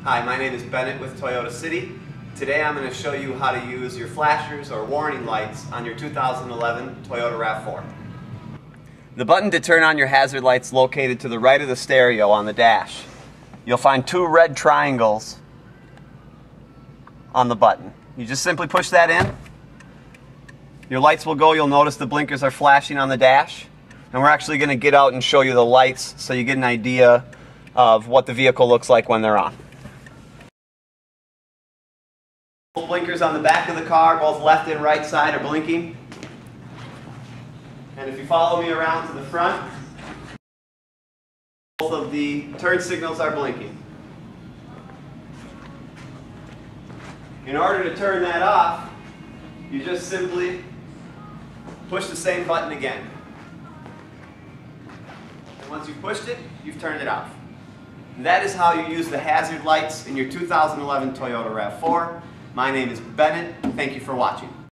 Hi, my name is Bennett with Toyota City. Today I'm going to show you how to use your flashers or warning lights on your 2011 Toyota RAV4. The button to turn on your hazard lights is located to the right of the stereo on the dash. You'll find two red triangles on the button. You just simply push that in. Your lights will go. You'll notice the blinkers are flashing on the dash. And we're actually going to get out and show you the lights so you get an idea of what the vehicle looks like when they're on. Both blinkers on the back of the car, both left and right side, are blinking. And if you follow me around to the front, both of the turn signals are blinking. In order to turn that off, you just simply push the same button again. And once you've pushed it, you've turned it off. And that is how you use the hazard lights in your 2011 Toyota RAV4. My name is Bennett. Thank you for watching.